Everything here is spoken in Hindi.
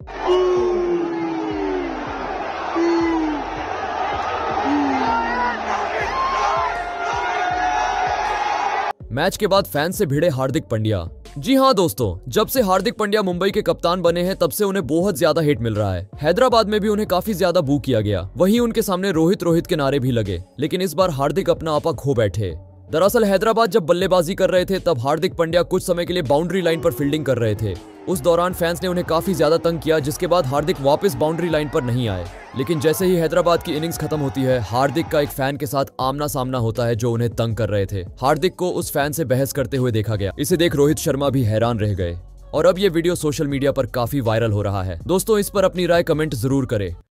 मैच के बाद फैंस से भिड़े हार्दिक पांड्या। जी हाँ दोस्तों, जब से हार्दिक पांड्या मुंबई के कप्तान बने हैं तब से उन्हें बहुत ज्यादा हिट मिल रहा है। हैदराबाद में भी उन्हें काफी ज्यादा बू किया गया, वहीं उनके सामने रोहित के नारे भी लगे, लेकिन इस बार हार्दिक अपना आपा खो बैठे। दरअसल हैदराबाद जब बल्लेबाजी कर रहे थे तब हार्दिक पांड्या कुछ समय के लिए बाउंड्री लाइन पर फील्डिंग कर रहे थे। उस दौरान फैंस ने उन्हें काफी ज्यादा तंग किया, जिसके बाद हार्दिक वापस बाउंड्री लाइन पर नहीं आए। लेकिन जैसे ही हैदराबाद की इनिंग्स खत्म होती है, हार्दिक का एक फैन के साथ आमना सामना होता है जो उन्हें तंग कर रहे थे। हार्दिक को उस फैन से बहस करते हुए देखा गया। इसे देख रोहित शर्मा भी हैरान रह गए और अब ये वीडियो सोशल मीडिया पर काफी वायरल हो रहा है। दोस्तों, इस पर अपनी राय कमेंट जरूर करें।